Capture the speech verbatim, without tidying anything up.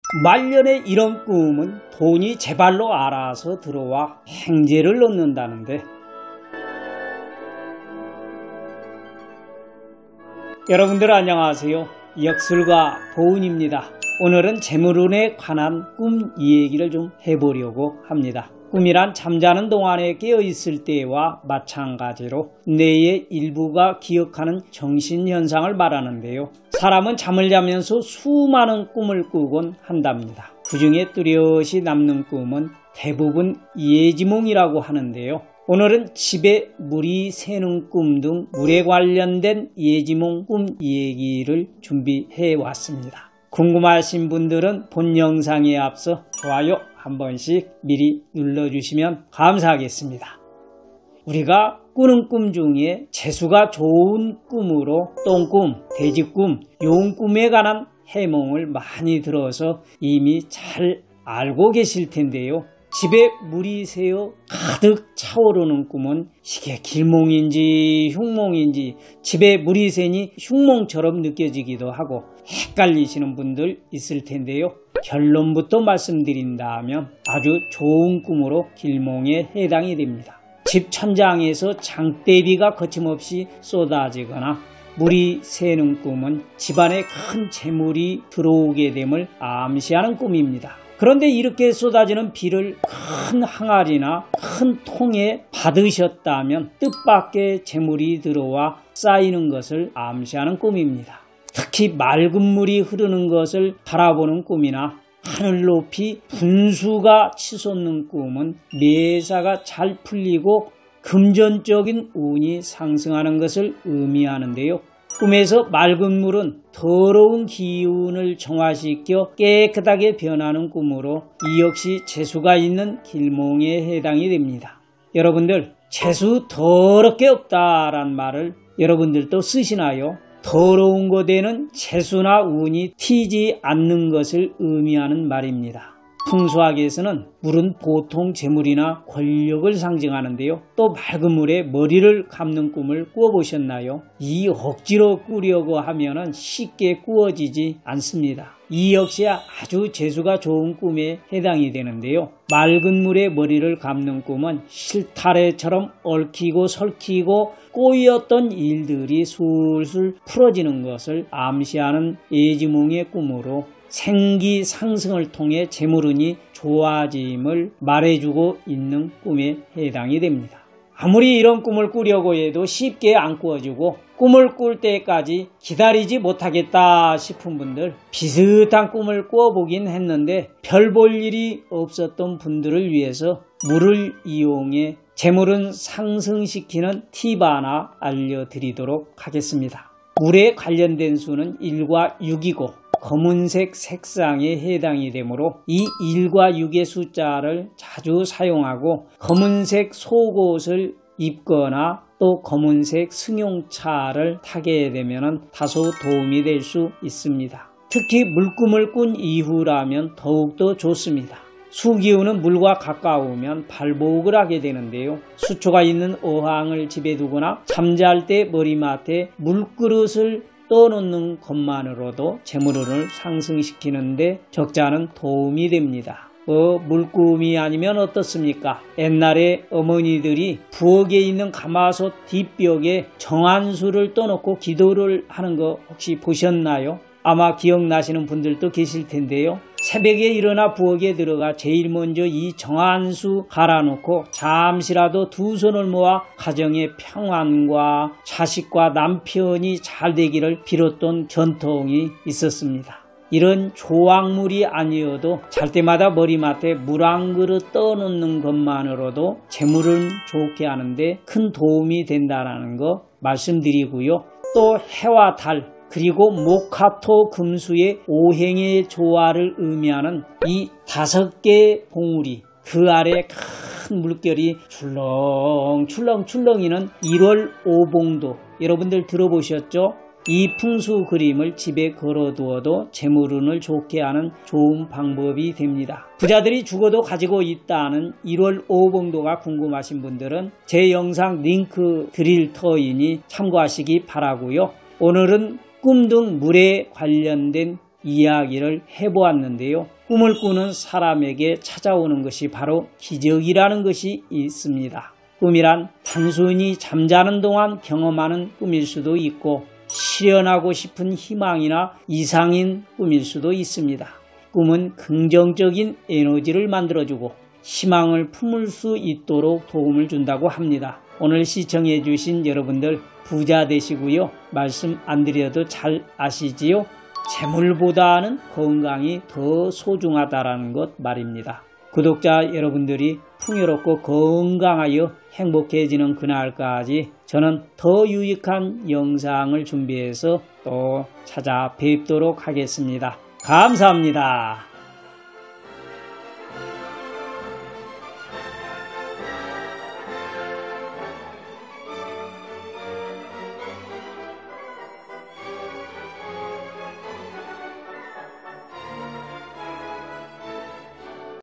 말년에 이런 꿈은 돈이 제 발로 알아서 들어와 행재를 넣는다는데, 여러분들 안녕하세요. 역술가 보은입니다. 오늘은 재물운에 관한 꿈 이야기를 좀 해보려고 합니다. 꿈이란 잠자는 동안에 깨어있을 때와 마찬가지로 뇌의 일부가 기억하는 정신현상을 말하는데요. 사람은 잠을 자면서 수많은 꿈을 꾸곤 한답니다. 그 중에 뚜렷이 남는 꿈은 대부분 예지몽이라고 하는데요. 오늘은 집에 물이 새는 꿈 등 물에 관련된 예지몽 꿈 얘기를 준비해 왔습니다. 궁금하신 분들은 본 영상에 앞서 좋아요 한 번씩 미리 눌러주시면 감사하겠습니다. 우리가 꾸는 꿈 중에 재수가 좋은 꿈으로 똥꿈, 돼지꿈, 용꿈에 관한 해몽을 많이 들어서 이미 잘 알고 계실 텐데요. 집에 물이 새어 가득 차오르는 꿈은 이게 길몽인지 흉몽인지, 집에 물이 새니 흉몽처럼 느껴지기도 하고 헷갈리시는 분들 있을 텐데요. 결론부터 말씀드린다면 아주 좋은 꿈으로 길몽에 해당이 됩니다. 집 천장에서 장대비가 거침없이 쏟아지거나 물이 새는 꿈은 집안에 큰 재물이 들어오게 됨을 암시하는 꿈입니다. 그런데 이렇게 쏟아지는 비를 큰 항아리나 큰 통에 받으셨다면 뜻밖의 재물이 들어와 쌓이는 것을 암시하는 꿈입니다. 특히 맑은 물이 흐르는 것을 바라보는 꿈이나 하늘 높이 분수가 치솟는 꿈은 매사가 잘 풀리고 금전적인 운이 상승하는 것을 의미하는데요. 꿈에서 맑은 물은 더러운 기운을 정화시켜 깨끗하게 변하는 꿈으로 이 역시 재수가 있는 길몽에 해당이 됩니다. 여러분들, 재수 더럽게 없다란 말을 여러분들도 쓰시나요? 더러운 것에는 재수나 운이 튀지 않는 것을 의미하는 말입니다. 풍수학에서는 물은 보통 재물이나 권력을 상징하는데요. 또 맑은 물에 머리를 감는 꿈을 꾸어보셨나요? 이 억지로 꾸려고 하면 쉽게 꾸어지지 않습니다. 이 역시 아주 재수가 좋은 꿈에 해당이 되는데요. 맑은 물에 머리를 감는 꿈은 실타래처럼 얽히고 설키고 꼬였던 일들이 술술 풀어지는 것을 암시하는 예지몽의 꿈으로 생기 상승을 통해 재물운이 좋아짐을 말해주고 있는 꿈에 해당이 됩니다. 아무리 이런 꿈을 꾸려고 해도 쉽게 안 꾸어지고 꿈을 꿀 때까지 기다리지 못하겠다 싶은 분들, 비슷한 꿈을 꾸어보긴 했는데 별 볼 일이 없었던 분들을 위해서 물을 이용해 재물운 상승시키는 팁 하나 알려드리도록 하겠습니다. 물에 관련된 수는 일과 육이고 검은색 색상에 해당이 되므로 이 일과 육의 숫자를 자주 사용하고 검은색 속옷을 입거나 또 검은색 승용차를 타게 되면 다소 도움이 될 수 있습니다. 특히 물꿈을 꾼 이후라면 더욱더 좋습니다. 수기운은 물과 가까우면 발복을 하게 되는데요. 수초가 있는 어항을 집에 두거나 잠잘 때 머리맡에 물그릇을 떠놓는 것만으로도 재물운을 상승시키는데 적잖은 도움이 됩니다. 어, 물꿈이 아니면 어떻습니까? 옛날에 어머니들이 부엌에 있는 가마솥 뒷벽에 정한수를 떠놓고 기도를 하는 거 혹시 보셨나요? 아마 기억나시는 분들도 계실 텐데요. 새벽에 일어나 부엌에 들어가 제일 먼저 이 정한수 갈아놓고 잠시라도 두 손을 모아 가정의 평안과 자식과 남편이 잘 되기를 빌었던 전통이 있었습니다. 이런 조항물이 아니어도 잘 때마다 머리맡에 물 한 그릇 떠놓는 것만으로도 재물을 좋게 하는데 큰 도움이 된다는 거 말씀드리고요. 또 해와 달, 그리고 목화토 금수의 오행의 조화를 의미하는 이 다섯 개의 봉우리, 그 아래 큰 물결이 출렁출렁 출렁이는 일월 오봉도, 여러분들 들어보셨죠? 이 풍수 그림을 집에 걸어두어도 재물운을 좋게 하는 좋은 방법이 됩니다. 부자들이 죽어도 가지고 있다는 일월 오봉도가 궁금하신 분들은 제 영상 링크 드릴 터이니 참고하시기 바라고요. 오늘은 꿈 등 물에 관련된 이야기를 해보았는데요. 꿈을 꾸는 사람에게 찾아오는 것이 바로 기적이라는 것이 있습니다. 꿈이란 단순히 잠자는 동안 경험하는 꿈일 수도 있고 실현하고 싶은 희망이나 이상인 꿈일 수도 있습니다. 꿈은 긍정적인 에너지를 만들어주고 희망을 품을 수 있도록 도움을 준다고 합니다. 오늘 시청해 주신 여러분들 부자 되시고요. 말씀 안 드려도 잘 아시지요? 재물보다는 건강이 더 소중하다라는 것 말입니다. 구독자 여러분들이 풍요롭고 건강하여 행복해지는 그날까지 저는 더 유익한 영상을 준비해서 또 찾아뵙도록 하겠습니다. 감사합니다.